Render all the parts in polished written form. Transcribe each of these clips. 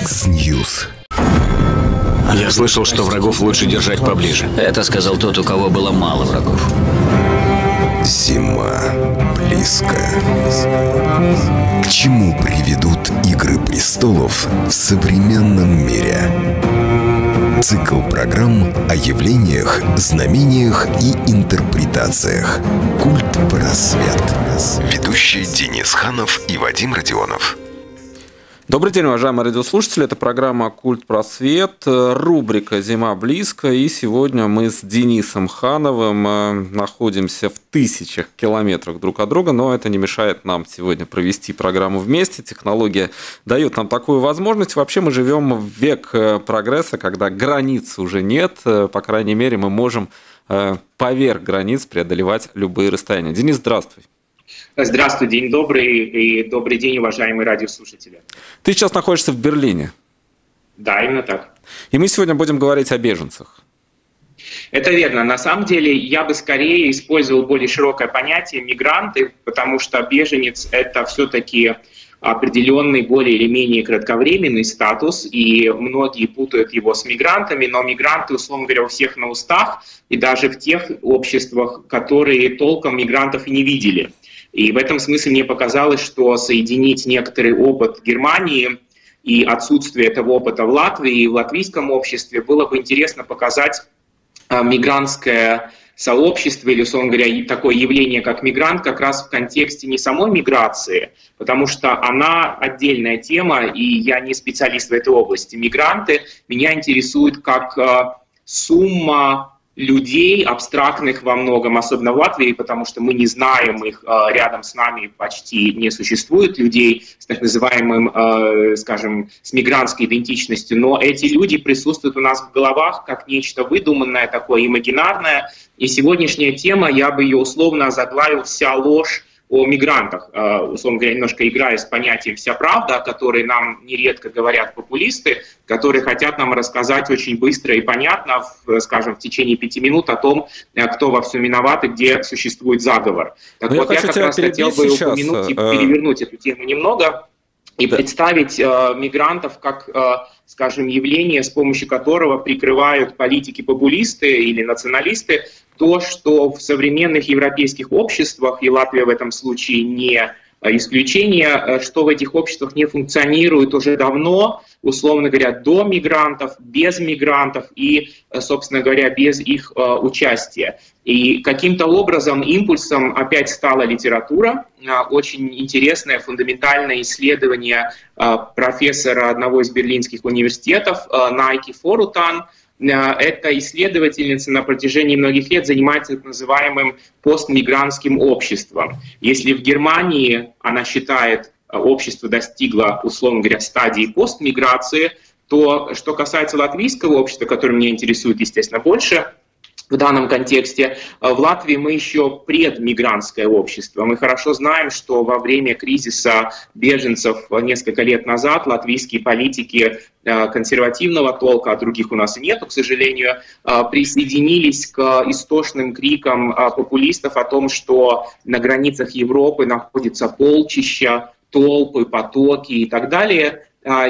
X-News. Я слышал, что врагов лучше держать поближе. Это сказал тот, у кого было мало врагов. Зима близко. К чему приведут «Игры престолов» в современном мире? Цикл программ о явлениях, знамениях и интерпретациях. Культ-просвет. Ведущие Денис Ханов и Вадим Родионов. Добрый день, уважаемые радиослушатели. Это программа «Культ-просвет», рубрика «Зима близко». И сегодня мы с Денисом Хановым находимся в тысячах километрах друг от друга, но это не мешает нам сегодня провести программу вместе. Технология дает нам такую возможность. Вообще мы живем в век прогресса, когда границ уже нет. По крайней мере, мы можем поверх границ преодолевать любые расстояния. Денис, здравствуй. Здравствуй, день добрый, и добрый день, уважаемые радиослушатели. Ты сейчас находишься в Берлине. Да, именно так. И мы сегодня будем говорить о беженцах. Это верно. На самом деле я бы скорее использовал более широкое понятие мигранты, потому что беженец – это все-таки определенный более или менее кратковременный статус, и многие путают его с мигрантами, но мигранты, условно говоря, у всех на устах, и даже в тех обществах, которые толком мигрантов и не видели. И в этом смысле мне показалось, что соединить некоторый опыт Германии и отсутствие этого опыта в Латвии и в латвийском обществе было бы интересно показать мигрантское сообщество или, условно говоря, такое явление, как мигрант, как раз в контексте не самой миграции, потому что она отдельная тема, и я не специалист в этой области. Мигранты меня интересуют как сумма людей, абстрактных во многом, особенно в Латвии, потому что мы не знаем их, рядом с нами почти не существует людей с так называемым, скажем, с мигрантской идентичностью, но эти люди присутствуют у нас в головах как нечто выдуманное, такое имагинарное, и сегодняшняя тема, я бы ее условно озаглавил «Вся ложь о мигрантах», условно говоря, немножко играя с понятием «вся правда», о которой нам нередко говорят популисты, которые хотят нам рассказать очень быстро и понятно, скажем, в течение 5 минут о том, кто во всем виноват и где существует заговор. Так вот, я как раз хотел бы упомянуть и перевернуть эту тему немного и представить мигрантов как, скажем, явление, с помощью которого прикрывают политики-популисты или националисты то, что в современных европейских обществах, и Латвия в этом случае не исключение, что в этих обществах не функционирует уже давно, условно говоря, до мигрантов, без мигрантов и, собственно говоря, без их участия. И каким-то образом импульсом опять стала литература. Очень интересное фундаментальное исследование профессора одного из берлинских университетов Найки Форутан. Эта исследовательница на протяжении многих лет занимается так называемым постмигрантским обществом. Если в Германии она считает, общество достигло, условно говоря, стадии постмиграции, то что касается латвийского общества, которое меня интересует, естественно, больше, в данном контексте, в Латвии мы еще предмигрантское общество. Мы хорошо знаем, что во время кризиса беженцев несколько лет назад латвийские политики консервативного толка, а других у нас и нету, к сожалению, присоединились к истошным крикам популистов о том, что на границах Европы находятся полчища, толпы, потоки и так далее.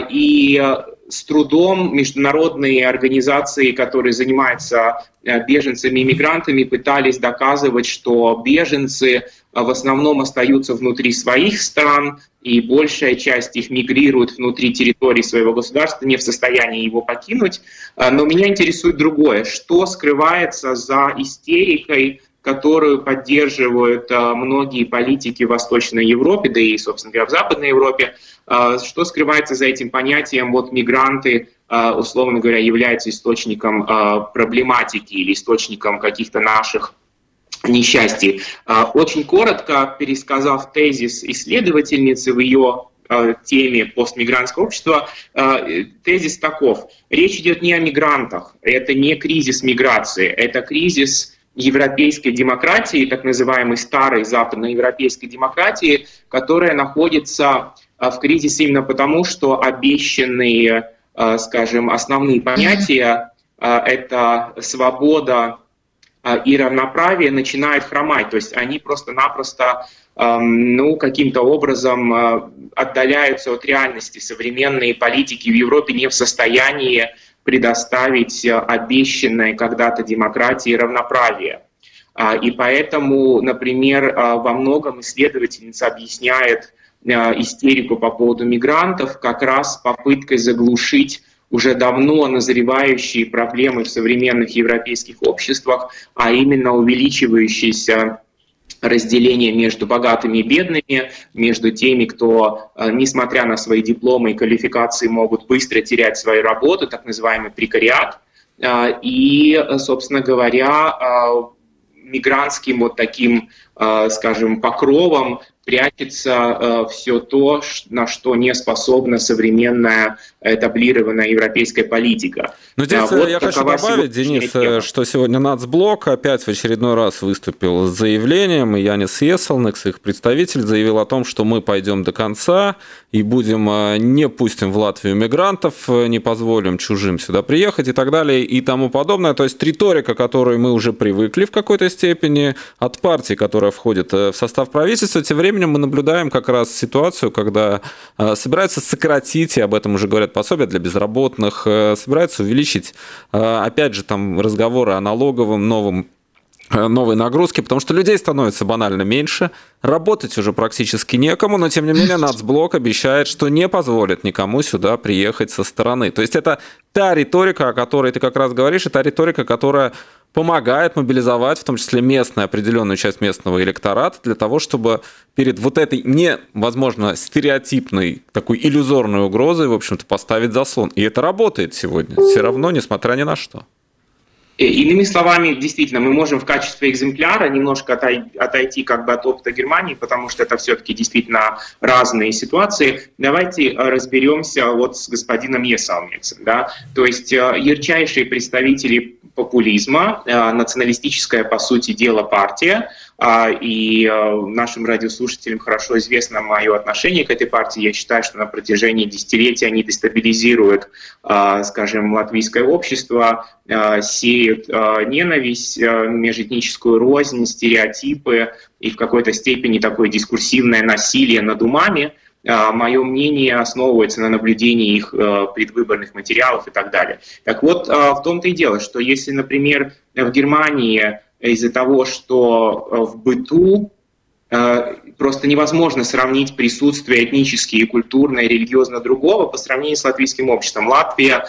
И с трудом международные организации, которые занимаются беженцами и мигрантами, пытались доказывать, что беженцы в основном остаются внутри своих стран, и большая часть их мигрирует внутри территории своего государства, не в состоянии его покинуть. Но меня интересует другое. Что скрывается за истерикой, которую поддерживают многие политики в Восточной Европе, да и, собственно говоря, в Западной Европе, что скрывается за этим понятием, вот мигранты, условно говоря, являются источником проблематики или источником каких-то наших несчастий. Очень коротко пересказав тезис исследовательницы в ее теме постмигрантского общества, тезис таков. Речь идет не о мигрантах, это не кризис миграции, это кризис европейской демократии, так называемой старой западноевропейской демократии, которая находится в кризисе именно потому, что обещанные, скажем, основные понятия — это свобода и равноправие начинает хромать. То есть они просто-напросто каким-то образом отдаляются от реальности. Современные политики в Европе не в состоянии предоставить обещанной когда-то демократии и равноправие. И поэтому, например, во многом исследовательница объясняет истерику по поводу мигрантов как раз попыткой заглушить уже давно назревающие проблемы в современных европейских обществах, а именно увеличивающиеся разделение между богатыми и бедными, между теми, кто, несмотря на свои дипломы и квалификации, могут быстро терять свою работу, так называемый прекариат. И, собственно говоря, мигрантским вот таким, скажем, покровом прячется все то, на что не способна современная этаблированная европейская политика. Но здесь я хочу добавить, Денис, что сегодня Нацблок опять в очередной раз выступил с заявлением, и Янис Есселнекс, их представитель, заявил о том, что мы пойдем до конца и не пустим в Латвию мигрантов, не позволим чужим сюда приехать и так далее и тому подобное. То есть риторика, к которой мы уже привыкли в какой-то степени от партии, которая входит в состав правительства, тем временем мы наблюдаем как раз ситуацию, когда собираются сократить, и об этом уже говорят, пособия для безработных, собираются увеличить, опять же, там разговоры о налоговом новой нагрузке, потому что людей становится банально меньше, работать уже практически некому, но тем не менее Нацблок обещает, что не позволит никому сюда приехать со стороны. То есть это та риторика, о которой ты как раз говоришь, это риторика, которая помогает мобилизовать, в том числе определенную часть местного электората, для того, чтобы перед вот этой возможно, стереотипной, такой иллюзорной угрозой, в общем-то, поставить заслон. И это работает сегодня, все равно, несмотря ни на что. Иными словами, действительно, мы можем в качестве экземпляра немножко отойти как бы от опыта Германии, потому что это все-таки действительно разные ситуации. Давайте разберемся вот с господином Есселнексом. Да? То есть ярчайшие представители популизма, националистическая, по сути дела, партия, и нашим радиослушателям хорошо известно мое отношение к этой партии. Я считаю, что на протяжении десятилетий они дестабилизируют, скажем, латвийское общество, сеют ненависть, межэтническую рознь, стереотипы и в какой-то степени такое дискурсивное насилие над умами. Мое мнение основывается на наблюдении их предвыборных материалов и так далее. Так вот, в том-то и дело, что если, например, в Германии из-за того, что в быту просто невозможно сравнить присутствие этнически, культурно и религиозно другого по сравнению с латвийским обществом. Латвия,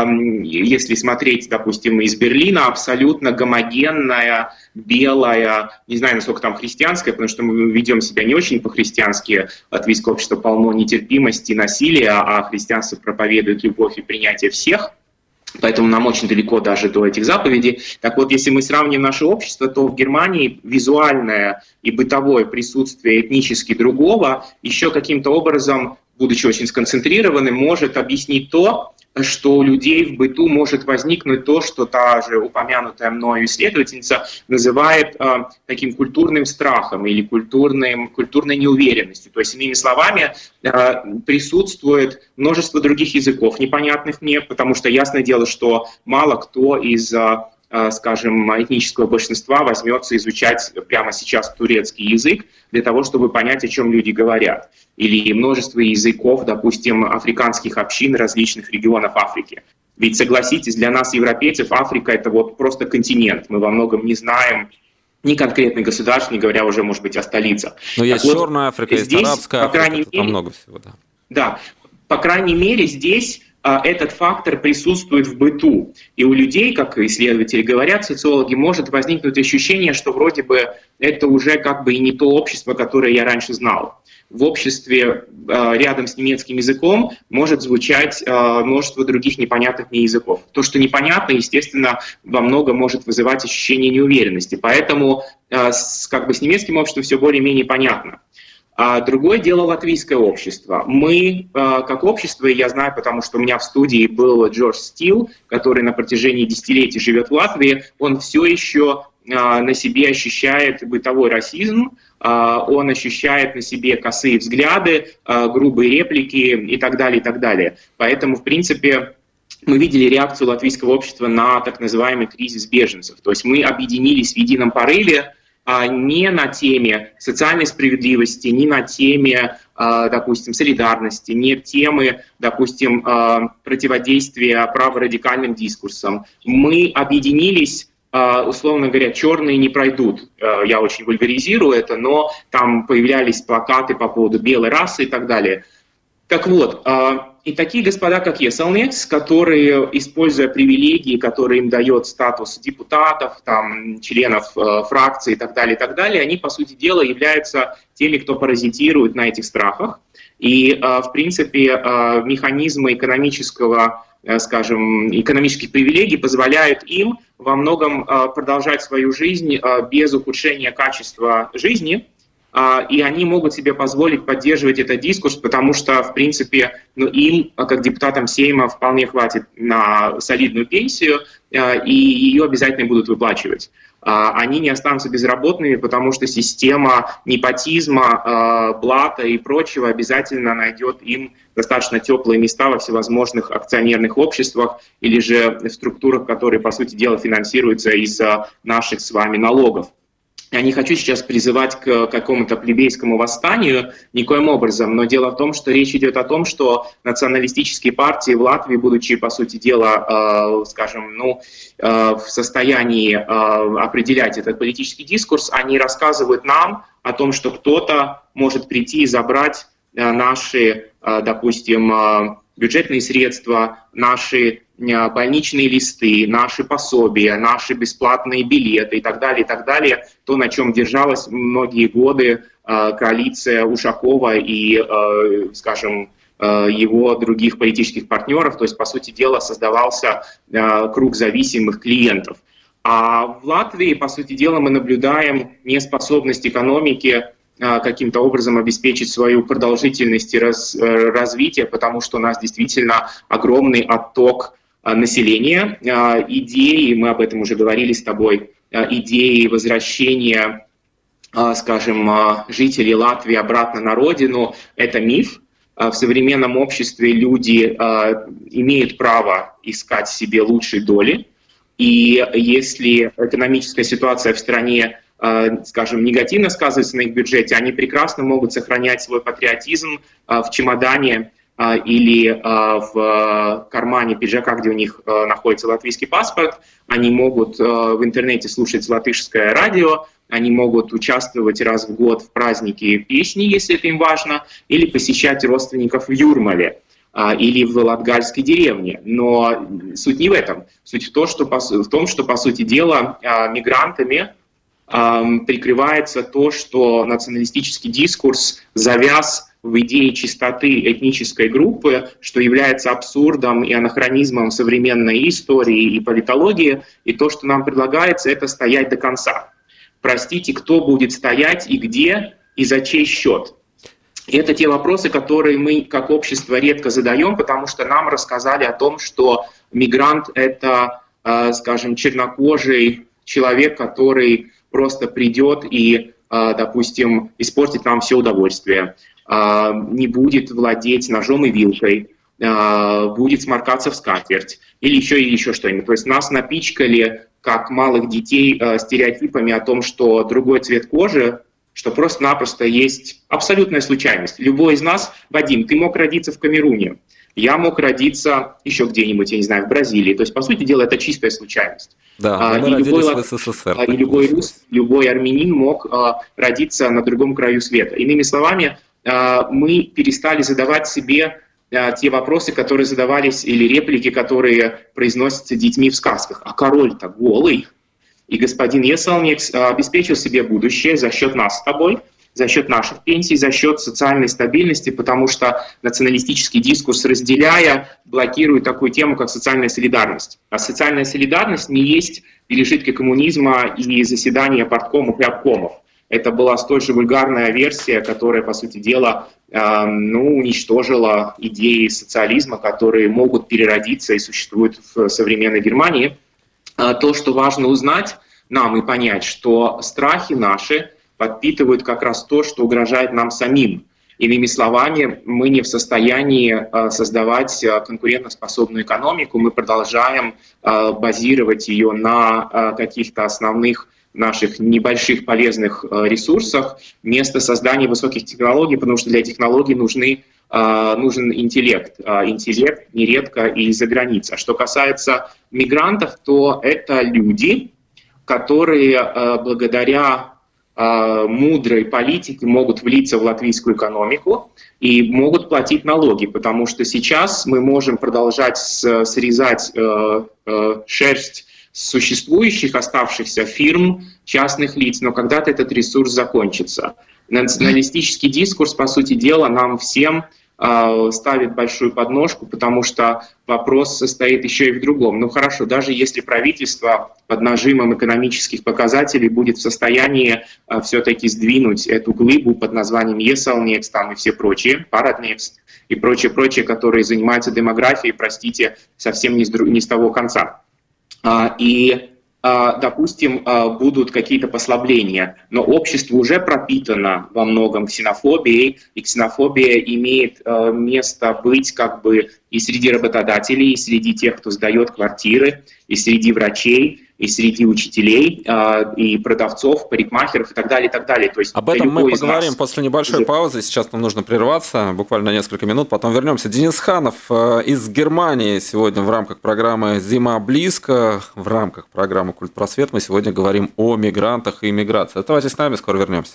если смотреть, допустим, из Берлина, абсолютно гомогенная, белая, не знаю, насколько там христианская, потому что мы ведем себя не очень по-христиански. Латвийское общество полно нетерпимости и насилия, а христианство проповедует любовь и принятие всех. Поэтому нам очень далеко даже до этих заповедей. Так вот, если мы сравним наше общество, то в Германии визуальное и бытовое присутствие этнически другого еще каким-то образом, будучи очень сконцентрированным, может объяснить то, что у людей в быту может возникнуть то, что та же упомянутая мною исследовательница называет таким культурным страхом или культурной неуверенностью. То есть, иными словами, присутствует множество других языков, непонятных мне, потому что ясное дело, что мало кто из, скажем, этнического большинства возьмется изучать прямо сейчас турецкий язык для того, чтобы понять, о чем люди говорят. Или множество языков, допустим, африканских общин различных регионов Африки. Ведь, согласитесь, для нас, европейцев, Африка — это вот просто континент. Мы во многом не знаем ни конкретных государств, не говоря уже, может быть, о столицах. Но есть вот, Черная Африка, есть Арабская Африка, там много всего. Да. Да, по крайней мере, здесь этот фактор присутствует в быту. И у людей, как исследователи говорят, социологи, может возникнуть ощущение, что вроде бы это уже как бы и не то общество, которое я раньше знал. В обществе рядом с немецким языком может звучать множество других непонятных мне языков. То, что непонятно, естественно, во многом может вызывать ощущение неуверенности. Поэтому как бы с немецким обществом все более-менее понятно. А другое дело латвийское общество. Мы, как общество, и я знаю, потому что у меня в студии был Джордж Стил, который на протяжении десятилетий живет в Латвии, он все еще на себе ощущает бытовой расизм, он ощущает на себе косые взгляды, грубые реплики и так далее, и так далее. Поэтому, в принципе, мы видели реакцию латвийского общества на так называемый кризис беженцев. То есть мы объединились в едином порыве, не на теме социальной справедливости, не на теме, допустим, солидарности, не темы, допустим, противодействия праворадикальным дискурсам. Мы объединились, условно говоря, черные не пройдут. Я очень вульгаризирую это, но там появлялись плакаты по поводу белой расы и так далее. Так вот, и такие господа, как Ieselnieks, которые, используя привилегии, которые им дает статус депутатов, там, членов фракций и так далее, они, по сути дела, являются теми, кто паразитирует на этих страхах. И, в принципе, механизмы экономического, скажем, экономических привилегий позволяют им во многом продолжать свою жизнь без ухудшения качества жизни. И они могут себе позволить поддерживать этот дискурс, потому что, в принципе, им, как депутатам Сейма, вполне хватит на солидную пенсию, и ее обязательно будут выплачивать. Они не останутся безработными, потому что система непотизма, блата и прочего обязательно найдет им достаточно теплые места во всевозможных акционерных обществах или же в структурах, которые, по сути дела, финансируются из наших с вами налогов. Я не хочу сейчас призывать к какому-то плебейскому восстанию никоим образом, но дело в том, что речь идет о том, что националистические партии в Латвии, будучи, по сути дела, скажем, в состоянии определять этот политический дискурс, они рассказывают нам о том, что кто-то может прийти и забрать наши, допустим, бюджетные средства, наши больничные листы, наши пособия, наши бесплатные билеты и так далее, то, на чем держалась многие годы коалиция Ушакова и, скажем, его других политических партнеров, то есть, по сути дела, создавался круг зависимых клиентов. А в Латвии, по сути дела, мы наблюдаем неспособность экономики каким-то образом обеспечить свою продолжительность и развитие, потому что у нас действительно огромный отток населения. Идеи, мы об этом уже говорили с тобой, идеи возвращения, скажем, жителей Латвии обратно на родину – это миф. В современном обществе люди имеют право искать себе лучшей доли. И если экономическая ситуация в стране, скажем, негативно сказывается на их бюджете, они прекрасно могут сохранять свой патриотизм в чемодане или в кармане пиджака, где у них находится латвийский паспорт. Они могут в интернете слушать латышское радио, они могут участвовать раз в год в празднике песни, если это им важно, или посещать родственников в Юрмале или в латгальской деревне. Но суть не в этом. Суть в том, что, по сути дела, мигрантами прикрывается то, что националистический дискурс завяз в идее чистоты этнической группы, что является абсурдом и анахронизмом современной истории и политологии. И то, что нам предлагается, это стоять до конца. Простите, кто будет стоять и где, и за чей счет? И это те вопросы, которые мы как общество редко задаем, потому что нам рассказали о том, что мигрант — это, скажем, чернокожий человек, который просто придет и, допустим, испортит нам все удовольствие, не будет владеть ножом и вилкой, будет сморкаться в скатерть или еще что-нибудь. То есть нас напичкали, как малых детей, стереотипами о том, что другой цвет кожи, что просто-напросто есть абсолютная случайность. Любой из нас, Вадим, ты мог родиться в Камеруне, я мог родиться еще где-нибудь, я не знаю, в Бразилии. То есть, по сути дела, это чистая случайность. Да, мы родились в СССР. И любой рус, любой армянин мог родиться на другом краю света. Иными словами, мы перестали задавать себе те вопросы, которые задавались, или реплики, которые произносятся детьми в сказках. А король-то голый. И господин Ieselnieks обеспечил себе будущее за счет нас с тобой, за счет наших пенсий, за счет социальной стабильности, потому что националистический дискурс, разделяя, блокирует такую тему, как социальная солидарность. А социальная солидарность не есть пережитки коммунизма и заседания парткомов и обкомов. Это была столь же вульгарная версия, которая, по сути дела, уничтожила идеи социализма, которые могут переродиться и существуют в современной Германии. То, что важно узнать нам и понять, что страхи наши подпитывают как раз то, что угрожает нам самим. Иными словами, мы не в состоянии создавать конкурентоспособную экономику, мы продолжаем базировать ее на каких-то основных наших небольших полезных ресурсах вместо создания высоких технологий, потому что для технологий нужен интеллект. Интеллект нередко и из-за границы. А что касается мигрантов, то это люди, которые благодаря мудрой политике могут влиться в латвийскую экономику и могут платить налоги, потому что сейчас мы можем продолжать срезать шерсть существующих оставшихся фирм, частных лиц, но когда-то этот ресурс закончится. Националистический дискурс, по сути дела, нам всем ставит большую подножку, потому что вопрос состоит еще и в другом. Ну хорошо, даже если правительство под нажимом экономических показателей будет в состоянии все-таки сдвинуть эту глыбу под названием ESL-Next, там и все прочие, Parad-Next и прочее, которые занимаются демографией, простите, совсем не с того конца. Допустим, будут какие-то послабления, но общество уже пропитано во многом ксенофобией, и ксенофобия имеет место быть как бы и среди работодателей, и среди тех, кто сдает квартиры, и среди врачей, и среди учителей, и продавцов, парикмахеров и так далее, и так далее. То есть об этом мы поговорим после небольшой паузы. Сейчас нам нужно прерваться, буквально несколько минут, потом вернемся. Денис Ханов из Германии сегодня в рамках программы «Зима близко», в рамках программы «Культпросвет» мы сегодня говорим о мигрантах и миграции. Оставайтесь с нами, скоро вернемся.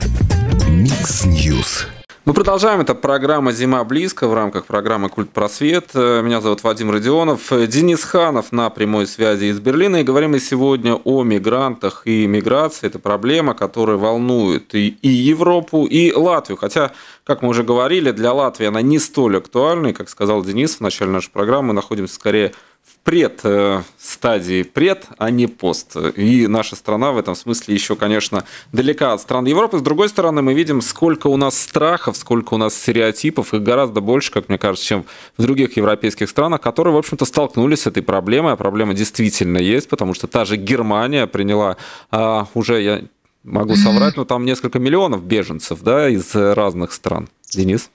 Микс Ньюс. Мы продолжаем. Это программа «Зима близко» в рамках программы «Культпросвет». Меня зовут Вадим Родионов. Денис Ханов на прямой связи из Берлина. И говорим мы сегодня о мигрантах и миграции. Это проблема, которая волнует и Европу, и Латвию. Хотя, как мы уже говорили, для Латвии она не столь актуальна. И, как сказал Денис в начале нашей программы, мы находимся скорее в стадии пред, а не пост. И наша страна в этом смысле еще, конечно, далека от стран Европы. С другой стороны, мы видим, сколько у нас страхов, сколько у нас стереотипов, их гораздо больше, как мне кажется, чем в других европейских странах, которые, в общем-то, столкнулись с этой проблемой. А проблема действительно есть, потому что та же Германия приняла уже, я могу соврать, но там несколько миллионов беженцев, да, из разных стран. Денис?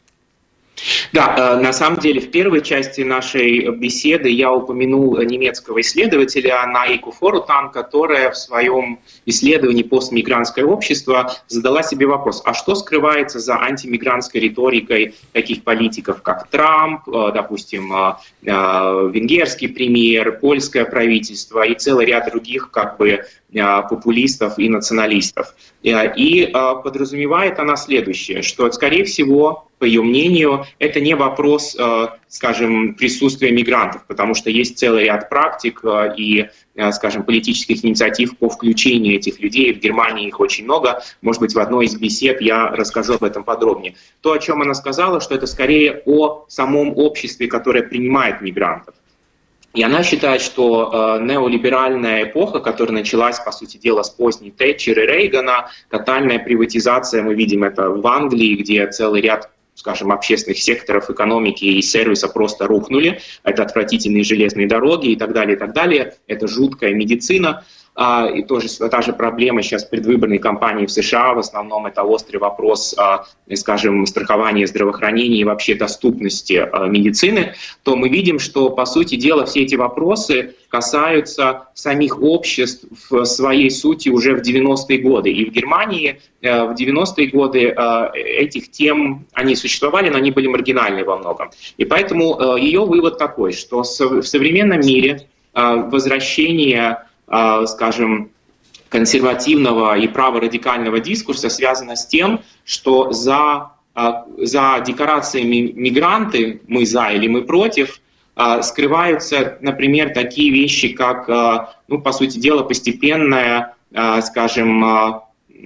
Да, на самом деле в первой части нашей беседы я упомянул немецкого исследователя Наику Форутан, которая в своем исследовании «Постмигрантское общество» задала себе вопрос, а что скрывается за антимигрантской риторикой таких политиков, как Трамп, допустим, венгерский премьер, польское правительство и целый ряд других популистов и националистов. И подразумевает она следующее, что, скорее всего, по ее мнению, это не вопрос, скажем, присутствия мигрантов, потому что есть целый ряд практик и, скажем, политических инициатив по включению этих людей. В Германии их очень много. Может быть, в одной из бесед я расскажу об этом подробнее. То, о чем она сказала, что это скорее о самом обществе, которое принимает мигрантов. И она считает, что неолиберальная эпоха, которая началась, по сути дела, с поздней Тэтчер и Рейгана, тотальная приватизация, мы видим это в Англии, где целый ряд, скажем, общественных секторов экономики и сервиса просто рухнули. Это отвратительные железные дороги и так далее, и так далее. Это жуткая медицина. И тоже та же проблема сейчас предвыборной кампании в США, в основном это острый вопрос, скажем, страхования здравоохранения и вообще доступности медицины, то мы видим, что, по сути дела, все эти вопросы касаются самих обществ в своей сути уже в 90-е годы. И в Германии в 90-е годы этих тем, они существовали, но они были маргинальны во многом. И поэтому ее вывод такой, что в современном мире возвращение, скажем, консервативного и праворадикального дискурса связано с тем, что за декорациями мигранты, мы за или мы против, скрываются, например, такие вещи, как, по сути дела, постепенное, скажем,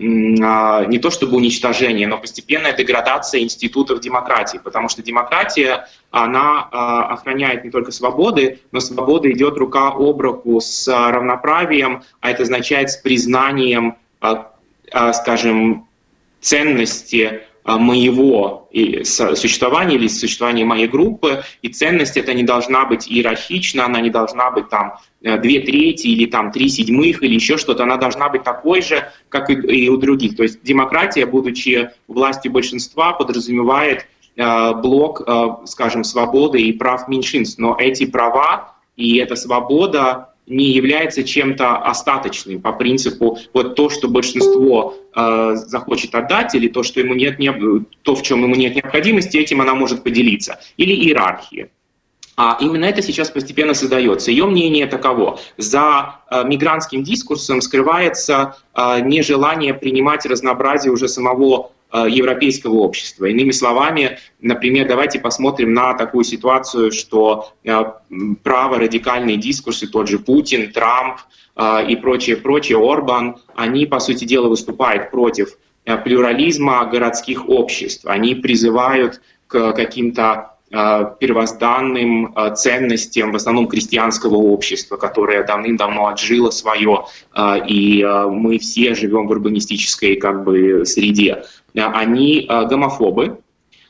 не то чтобы уничтожение, но постепенная деградация институтов демократии, потому что демократия, она охраняет не только свободы, но свобода идет рука об руку с равноправием, а это означает с признанием, скажем, ценности моего существования или существования моей группы, и ценность эта не должна быть иерархична, она не должна быть там 2/3 или там 3/7 или еще что-то, она должна быть такой же, как и у других. То есть демократия, будучи властью большинства, подразумевает блок, скажем, свободы и прав меньшинств, но эти права и эта свобода не является чем-то остаточным по принципу вот то, что большинство захочет отдать, или то, что ему то, в чем ему нет необходимости, этим она может поделиться, или иерархия. А именно это сейчас постепенно создается. Ее мнение таково: за мигрантским дискурсом скрывается нежелание принимать разнообразие уже самого европейского общества. Иными словами, например, давайте посмотрим на такую ситуацию, что праворадикальные дискурсы, тот же Путин, Трамп и прочее, Орбан, они, по сути дела, выступают против плюрализма городских обществ. Они призывают к каким-то первозданным ценностям, в основном крестьянского общества, которое давным-давно отжило свое, и мы все живем в урбанистической среде. Они гомофобы,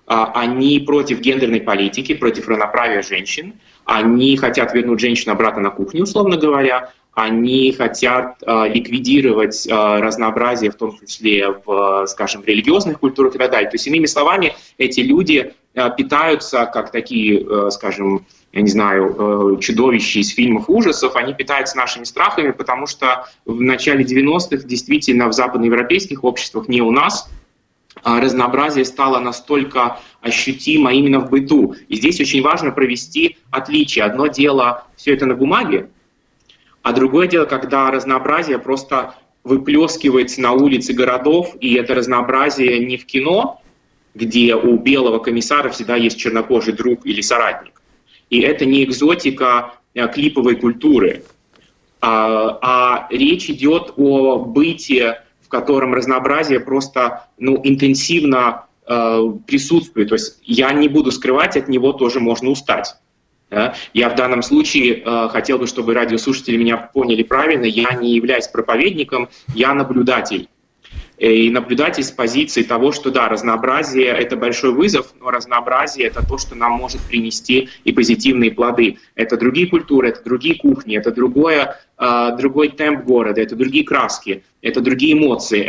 они против гендерной политики, против равноправия женщин, они хотят вернуть женщину обратно на кухню, условно говоря, они хотят ликвидировать разнообразие, в том числе в, скажем, религиозных культурах и так далее. То есть, иными словами, эти люди питаются, как такие, скажем, я не знаю, чудовища из фильмов ужасов, они питаются нашими страхами, потому что в начале 90-х действительно в западноевропейских обществах, не у нас, разнообразие стало настолько ощутимо именно в быту. И здесь очень важно провести отличие. Одно дело все это на бумаге, а другое дело, когда разнообразие просто выплескивается на улицы городов, и это разнообразие не в кино, где у белого комиссара всегда есть чернокожий друг или соратник. И это не экзотика клиповой культуры, а речь идет о быте, в котором разнообразие просто интенсивно присутствует. То есть я не буду скрывать, от него тоже можно устать. Да? Я в данном случае хотел бы, чтобы радиослушатели меня поняли правильно, я не являюсь проповедником, я наблюдатель. И наблюдатель с позиции того, что да, разнообразие — это большой вызов, но разнообразие — это то, что нам может принести и позитивные плоды. Это другие культуры, это другие кухни, это другой темп города, это другие краски, это другие эмоции,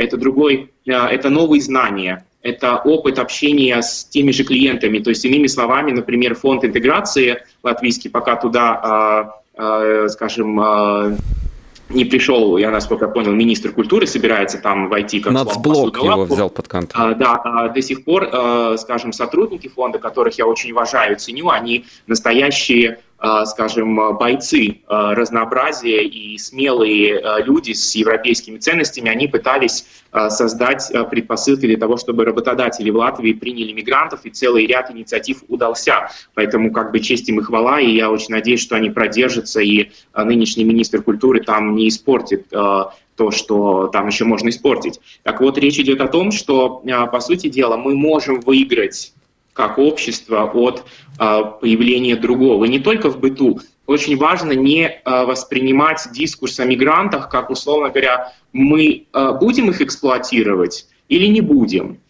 это новые знания, это опыт общения с теми же клиентами. То есть, иными словами, например, фонд интеграции латвийский, пока туда, скажем, не пришел, я насколько понял, министр культуры собирается там войти как Нацблок его взял под контроль. Да, до сих пор, скажем, сотрудники фонда, которых я очень уважаю и ценю, они настоящие, скажем, бойцы разнообразия и смелые люди с европейскими ценностями. Они пытались создать предпосылки для того, чтобы работодатели в Латвии приняли мигрантов, и целый ряд инициатив удался. Поэтому честь им и хвала, и я очень надеюсь, что они продержатся, и нынешний министр культуры там не испортит то, что там еще можно испортить. Так вот, речь идет о том, что, по сути дела, мы можем выиграть как общество от появления другого. И не только в быту. Очень важно не воспринимать дискурс о мигрантах как, условно говоря, мы будем их эксплуатировать или не будем.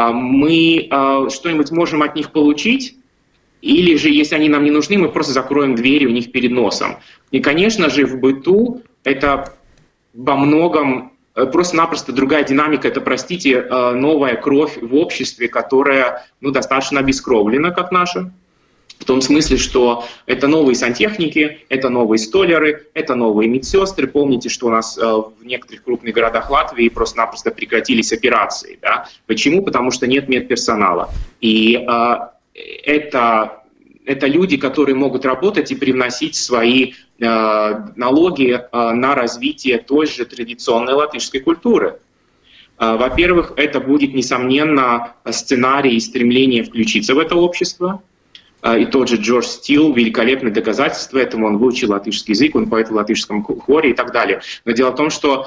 Мы что-нибудь можем от них получить, или же, если они нам не нужны, мы просто закроем двери у них перед носом. И, конечно же, в быту это во многом просто-напросто другая динамика. Это, простите, новая кровь в обществе, которая достаточно обескровлена, как наша. В том смысле, что это новые сантехники, это новые столяры, это новые медсестры. Помните, что у нас в некоторых крупных городах Латвии просто-напросто прекратились операции. Да? Почему? Потому что нет медперсонала. И это люди, которые могут работать и привносить свои налоги на развитие той же традиционной латышской культуры. Во-первых, это будет, несомненно, сценарий и стремление включиться в это общество. И тот же Джордж Стил, великолепное доказательство этому, он выучил латышский язык, он поет в латышском хоре и так далее. Но дело в том, что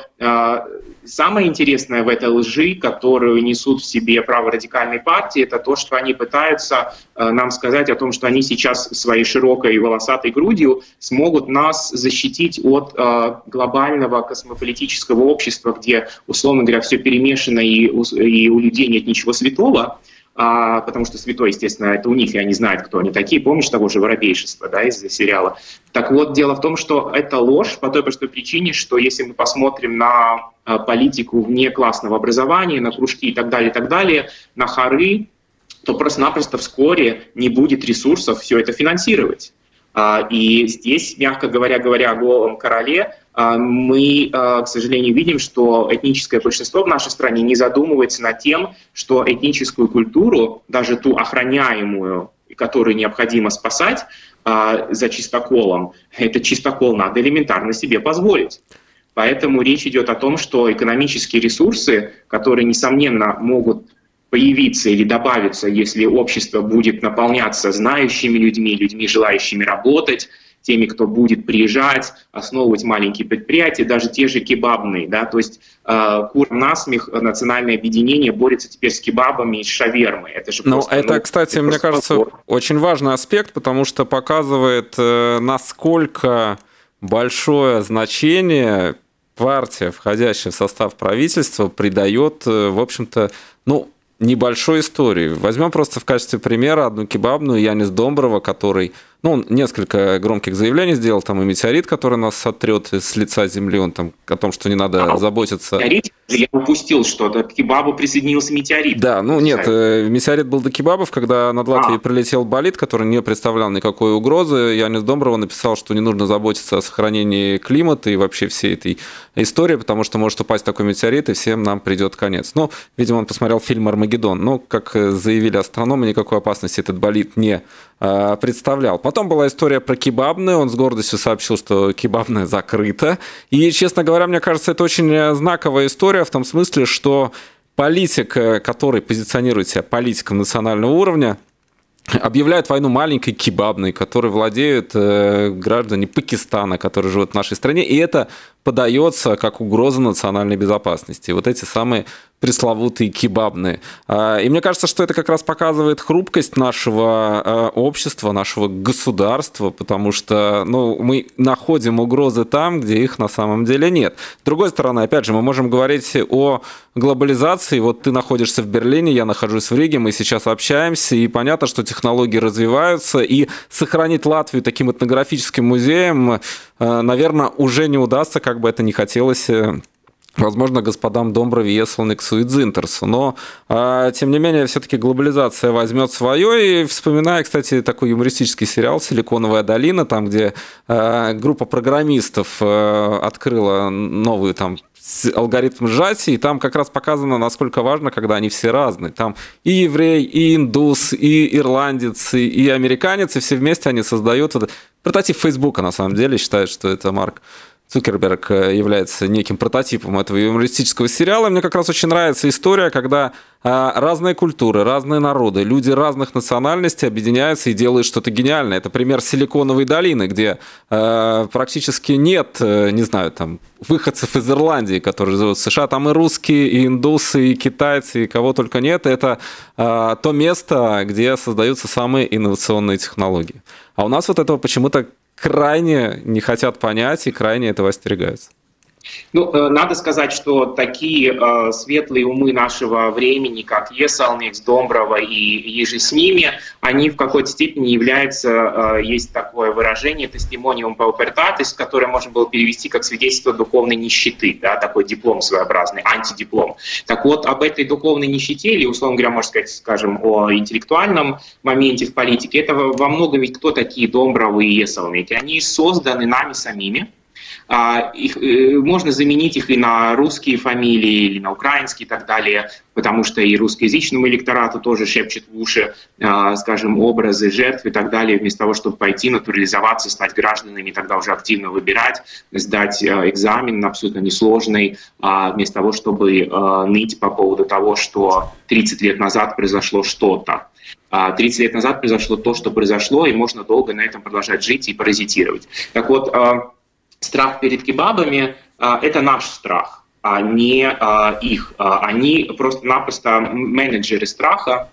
самое интересное в этой лжи, которую несут в себе праворадикальные партии, это то, что они пытаются нам сказать о том, что они сейчас своей широкой и волосатой грудью смогут нас защитить от глобального космополитического общества, где, условно говоря, все перемешано и у людей нет ничего святого. Потому что святой, естественно, это у них, и они знают, кто они такие. Помнишь того же воробейшества, да, из сериала? Так вот, дело в том, что это ложь по той простой причине, что если мы посмотрим на политику вне классного образования, на кружки и так далее, на хоры, то просто-напросто вскоре не будет ресурсов все это финансировать. И здесь, мягко говоря о голом короле, мы, к сожалению, видим, что этническое большинство в нашей стране не задумывается над тем, что этническую культуру, даже ту охраняемую, которую необходимо спасать за чистоколом, этот чистокол надо элементарно себе позволить. Поэтому речь идет о том, что экономические ресурсы, которые, несомненно, могут появиться или добавиться, если общество будет наполняться знающими людьми, желающими работать, теми, кто будет приезжать, основывать маленькие предприятия, даже те же кебабные. Да? То есть курам насмех национальное объединение борется теперь с кебабами и с шавермой. Это же просто, это, кстати, мне кажется, очень важный аспект, потому что показывает, насколько большое значение партия, входящая в состав правительства, придает, в общем-то, небольшой истории. Возьмем просто в качестве примера одну кебабную Янис Домброва, который, он несколько громких заявлений сделал, там и метеорит, который нас сотрет с лица земли, он там о том, что не надо заботиться. Метеорит? Я упустил что-то. К кебабу присоединился метеорит. Да, нет, метеорит был до кебабов, когда над Латвией прилетел болид, который не представлял никакой угрозы. Янис Домброва написал, что не нужно заботиться о сохранении климата и вообще всей этой истории, потому что может упасть такой метеорит, и всем нам придет конец. Видимо, он посмотрел фильм «Армагеддон». Как заявили астрономы, никакой опасности этот болид не представлял. Потом была история про кебабную. Он с гордостью сообщил, что кебабная закрыта. И, честно говоря, мне кажется, это очень знаковая история в том смысле, что политик, который позиционирует себя политиком национального уровня, объявляет войну маленькой кебабной, которой владеют граждане Пакистана, которые живут в нашей стране, и это подается как угроза национальной безопасности. Вот эти самые пресловутые кебабные. И мне кажется, что это как раз показывает хрупкость нашего общества, нашего государства, потому что мы находим угрозы там, где их на самом деле нет. С другой стороны, опять же, мы можем говорить о глобализации. Вот ты находишься в Берлине, я нахожусь в Риге, мы сейчас общаемся, и понятно, что технологии развиваются, и сохранить Латвию таким этнографическим музеем, наверное, уже не удастся, как бы это ни хотелось, возможно, господам Домброве, Есланиксу и Дзинтерсу. Но, тем не менее, все-таки глобализация возьмет свое. И вспоминая, кстати, такой юмористический сериал «Силиконовая долина», там, где группа программистов открыла новый алгоритм сжатия, и там как раз показано, насколько важно, когда они все разные. Там и еврей, и индус, и ирландец, и американец, и все вместе они создают прототип Фейсбука, на самом деле, считают, что это Марк Цукерберг является неким прототипом этого юмористического сериала. Мне как раз очень нравится история, когда разные культуры, разные народы, люди разных национальностей объединяются и делают что-то гениальное. Это пример Силиконовой долины, где практически нет, выходцев из Ирландии, которые живут в США. Там и русские, и индусы, и китайцы, и кого только нет. Это то место, где создаются самые инновационные технологии. А у нас вот этого почему-то крайне не хотят понять и крайне этого остерегаются. Надо сказать, что такие светлые умы нашего времени, как Есланикс, Домброва и еже с ними, они в какой-то степени являются, есть такое выражение, тестимониум паупертатис, которое можно было перевести как свидетельство духовной нищеты, да, такой диплом своеобразный, антидиплом. Так вот, об этой духовной нищете, или, условно говоря, можно сказать, скажем, о интеллектуальном моменте в политике, это во многом ведь кто такие Домбровы и Есланики? Они созданы нами самими. Можно заменить их и на русские фамилии, или на украинские и так далее, потому что и русскоязычному электорату тоже шепчет в уши, скажем, образы жертв и так далее, вместо того, чтобы пойти натурализоваться, стать гражданами, тогда уже активно выбирать, сдать экзамен абсолютно несложный, вместо того, чтобы ныть по поводу того, что 30 лет назад произошло что-то. 30 лет назад произошло то, что произошло, и можно долго на этом продолжать жить и паразитировать. Так вот, страх перед кебабами – это наш страх, а не их. Они просто-напросто менеджеры страха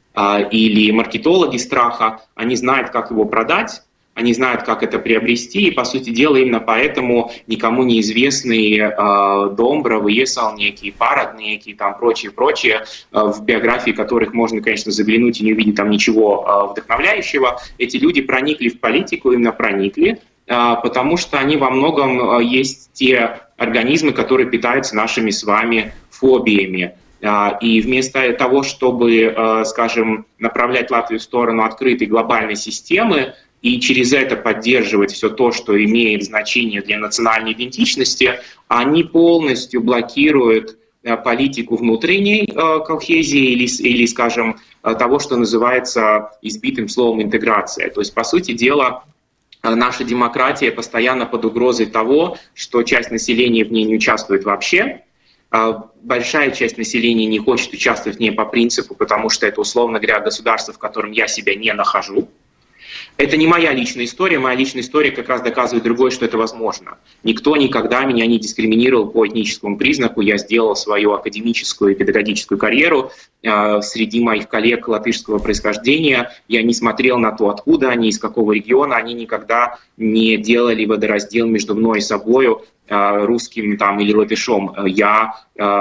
или маркетологи страха. Они знают, как его продать, они знают, как это приобрести, и, по сути дела, именно поэтому никому неизвестные Домбровы, Есал, некие Парад, некие там прочие, в биографии которых можно, конечно, заглянуть и не увидеть там ничего вдохновляющего, эти люди проникли в политику, именно проникли, потому что они во многом есть те организмы, которые питаются нашими с вами фобиями. И вместо того, чтобы, скажем, направлять Латвию в сторону открытой глобальной системы и через это поддерживать все то, что имеет значение для национальной идентичности, они полностью блокируют политику внутренней кохезии или, скажем, того, что называется избитым словом интеграция. То есть, по сути дела, наша демократия постоянно под угрозой того, что часть населения в ней не участвует вообще, большая часть населения не хочет участвовать в ней по принципу, потому что это, условно говоря, государство, в котором я себя не нахожу. Это не моя личная история. Моя личная история как раз доказывает другое, что это возможно. Никто никогда меня не дискриминировал по этническому признаку. Я сделал свою академическую и педагогическую карьеру среди моих коллег латышского происхождения. Я не смотрел на то, откуда они, из какого региона. Они никогда не делали водораздел между мной и собою, русским там, или латышом. Я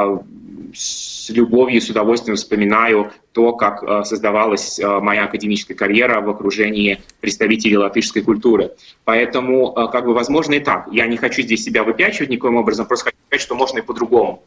с любовью, с удовольствием вспоминаю то, как создавалась моя академическая карьера в окружении представителей латышской культуры. Поэтому, возможно и так. Я не хочу здесь себя выпячивать никоим образом, просто хочу сказать, что можно и по-другому.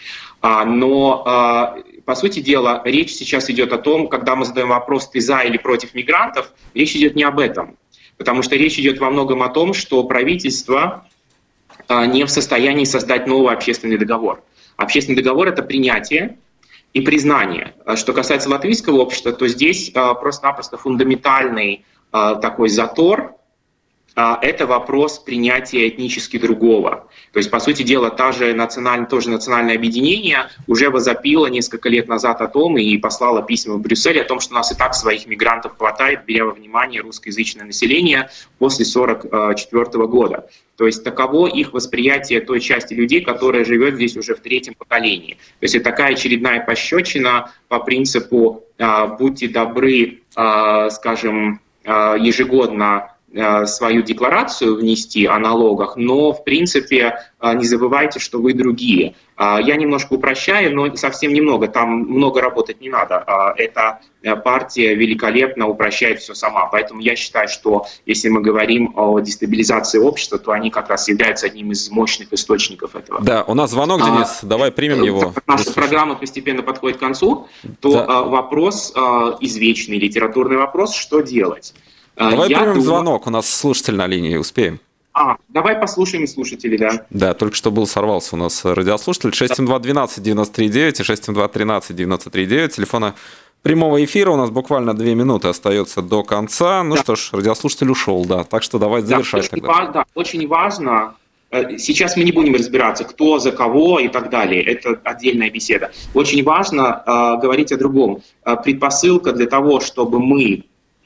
Но, по сути дела, речь сейчас идет о том, когда мы задаем вопрос, ты за или против мигрантов, речь идет не об этом. Потому что речь идет во многом о том, что правительство не в состоянии создать новый общественный договор. Общественный договор — это принятие и признание. Что касается латвийского общества, то здесь просто-напросто фундаментальный такой затор — это вопрос принятия этнически другого. То есть, по сути дела, тоже национальное объединение уже возопило несколько лет назад о том и послало письма в Брюссель о том, что у нас и так своих мигрантов хватает, беря во внимание русскоязычное население после 1944 года. То есть таково их восприятие той части людей, которая живет здесь уже в третьем поколении. То есть это такая очередная пощечина по принципу «будьте добры, скажем, ежегодно свою декларацию внести о налогах, но, в принципе, не забывайте, что вы другие». Я немножко упрощаю, но совсем немного, там много работать не надо. Эта партия великолепно упрощает все сама. Поэтому я считаю, что если мы говорим о дестабилизации общества, то они как раз являются одним из мощных источников этого. Да, у нас звонок, Денис, давай примем его. Наша программа постепенно подходит к концу, то вопрос, извечный литературный вопрос, что делать? Давай примем звонок, у нас слушатель на линии, успеем. Давай послушаем слушателей, да. Да, только что сорвался у нас радиослушатель. 672-12-93-9 и 672-13-93-9. Телефона прямого эфира. У нас буквально 2 минуты остается до конца. Ну что ж, радиослушатель ушел, да. Так что давай завершать тогда. Очень важно. Сейчас мы не будем разбираться, кто за кого и так далее. Это отдельная беседа. Очень важно говорить о другом. Предпосылка для того, чтобы мы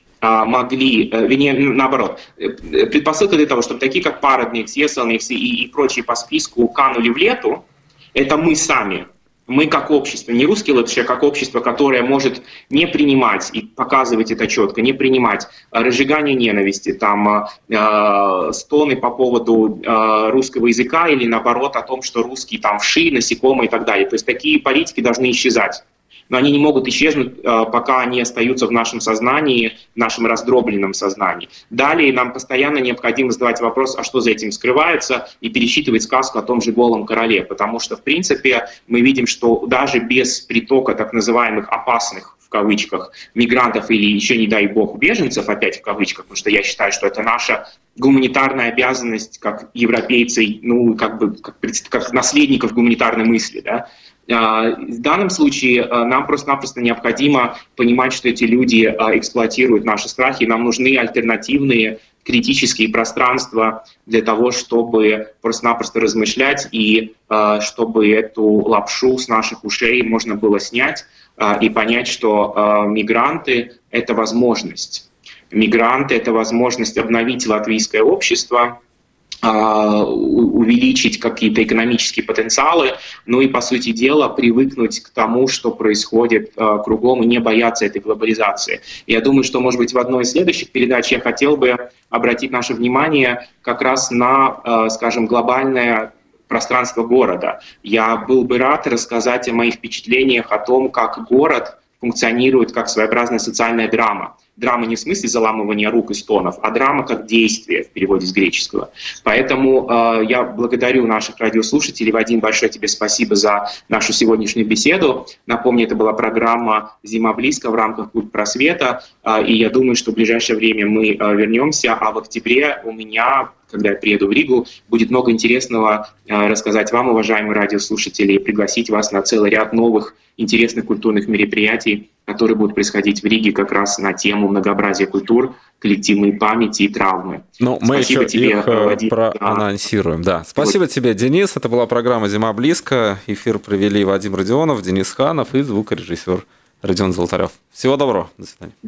могли, вернее, наоборот, предпосылка для того, чтобы такие, как Парадникс, Есалникс и прочие по списку канули в лету, это мы сами. Мы как общество, не русские латыши, а как общество, которое может не принимать и показывать это четко, не принимать разжигание ненависти, там, стоны по поводу русского языка или наоборот о том, что русские там вши, насекомые и так далее. То есть такие политики должны исчезать. Но они не могут исчезнуть, пока они остаются в нашем сознании, в нашем раздробленном сознании. Далее нам постоянно необходимо задавать вопрос, а что за этим скрывается, и пересчитывать сказку о том же голом короле. Потому что, в принципе, мы видим, что даже без притока так называемых опасных, в кавычках, мигрантов или еще, не дай бог, беженцев, опять в кавычках, потому что я считаю, что это наша гуманитарная обязанность как европейцев, ну, как наследников гуманитарной мысли, да. В данном случае нам просто-напросто необходимо понимать, что эти люди эксплуатируют наши страхи, нам нужны альтернативные критические пространства для того, чтобы просто-напросто размышлять и чтобы эту лапшу с наших ушей можно было снять и понять, что мигранты — это возможность. Мигранты — это возможность обновить латвийское общество, увеличить какие-то экономические потенциалы, ну и, по сути дела, привыкнуть к тому, что происходит кругом, и не бояться этой глобализации. Я думаю, что, может быть, в одной из следующих передач я хотел бы обратить наше внимание как раз на, скажем, глобальное пространство города. Я был бы рад рассказать о моих впечатлениях о том, как город функционирует как своеобразная социальная драма. Драма не в смысле заламывания рук и стонов, а драма как действие в переводе с греческого. Поэтому я благодарю наших радиослушателей. Вадим, большое тебе спасибо за нашу сегодняшнюю беседу. Напомню, это была программа «Зима близко» в рамках «Культ просвета». И я думаю, что в ближайшее время мы вернемся. А в октябре у меня, когда я приеду в Ригу, будет много интересного рассказать вам, уважаемые радиослушатели, и пригласить вас на целый ряд новых интересных культурных мероприятий, которые будут происходить в Риге как раз на тему многообразия культур, коллективной памяти и травмы. Ну, мы еще тебе, их Вадим, проанонсируем. Да. Спасибо тебе, Денис. Это была программа «Зима близко». Эфир провели Вадим Родионов, Денис Ханов и звукорежиссер Родион Золотарев. Всего доброго. До свидания.